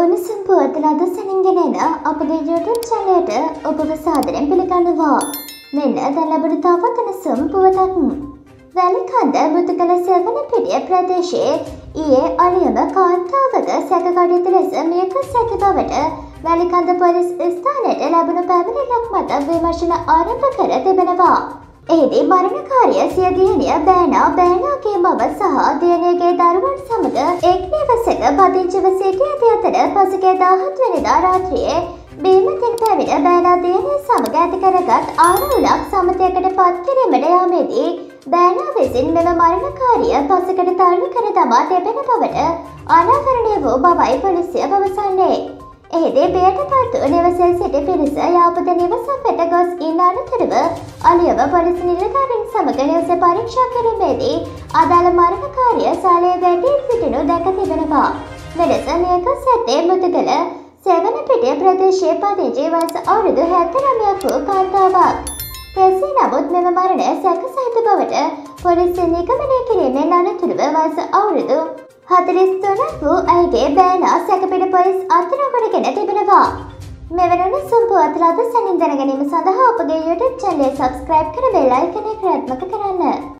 උණුසුම් පුවතල අද සැනින්ගෙනෙන අපගේ YouTube චැනලයට ඔබව සාදරයෙන් පිළිගන්නවා. මෙන්න දැන් ලැබුණු තවත් උණුසුම් පුවතක්. වැලිකන්ද මුතුකල සෙවණපිටිය ප්‍රදේශයේ ඊයේ අලියම කාන්තාවක සැකකඩිත ලෙස මියගොස් ඇති බවට වැලිකන්ද පොලිස් ස්ථානයට ලැබුණු පැමිණිල්ලක් මත විමර්ශන ආරම්භ කර තිබෙනවා. එහිදී මරණකාරිය සිය දියණිය බෑනාගේ මව සහ දියණියගේ දරුවන් සමග එක් නිවසක පදිංචිව සිටි ඇති අතර පසුගිය 17 වෙනිදා රාත්‍රියේ බීමතින් පැමිණ බෑනා දියණිය සමග ඇති කරගත් ආරවුලක් සමතයකට පත් කිරීමට යාමේදී බෑනා විසින් මෙම මරණකාරිය පසුකට තල්ලු කර තමා තිබෙන බවට අනාවරණය වූ බවයි පොලිසිය පවසන්නේ. එහිදී බියට පත් වූ නිවසේ සිටි පිරිස යාපත නිවසක් වෙත ගොස් ඉන්න අනතුරුව අලියව පොලිස් නිලධාරීන් සමග නිවස පරීක්ෂා කිරීමේදී අදාළ මරණකාරිය ශාලයේ වැටී සිටිනු දැක තිබෙනවා. මෙලෙස මියගොස් ඇත්තේ මුතුකල සෙවණපිටිය ප්‍රදේශයේ පදිංචි වයස අවුරුදු 79ක් වූ කාන්තාවක්. කෙසේ නමුත් මෙම මරණය සැකසහිත බවට පොලිසිය නිගමනය කිරීමෙන් අනතුරුව වයස අවුරුදු 43ක් වූ ඇයගේ බෑනා සැකපිට පොලිස් අත්අඩංගුවටගෙන තිබෙනවා. මෙවැනි උණුසුම් පුවත් රද සැනින් දැන ගැනීම සඳහා අපගේ YouTube චැනලය සබ්ස්ක්‍රයිබ් කර බෙල් අයිකනය ක්‍රියාත්මක කරන්න.